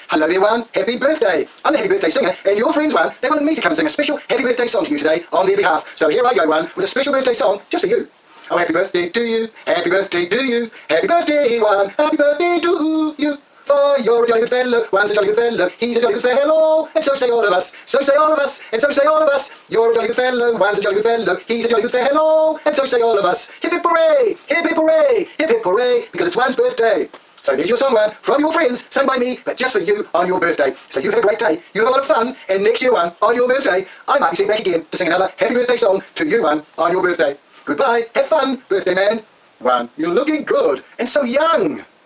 Hello there, one. Happy birthday. I'm the happy birthday singer, and your friends, one, they wanted me to come and sing a special happy birthday song to you today on their behalf. So here I go, one, with a special birthday song just for you. Oh, happy birthday to you. Happy birthday to you. Happy birthday, one. Happy birthday to you. For you're a jolly good fellow, one's a jolly good fellow, he's a jolly good fellow, and so say all of us, so say all of us, and so say all of us. You're a jolly good fellow, one's a jolly good fellow, he's a jolly good fellow, and so say all of us. Hip hip hooray, hip hip hooray, hip hip hooray, because it's one's birthday. So there's your song, one, from your friends, sung by me, but just for you on your birthday. So you have a great day, you have a lot of fun, and next year, one, on your birthday, I might be sent back again to sing another happy birthday song to you, one, on your birthday. Goodbye, have fun, birthday man. One, you're looking good, and so young.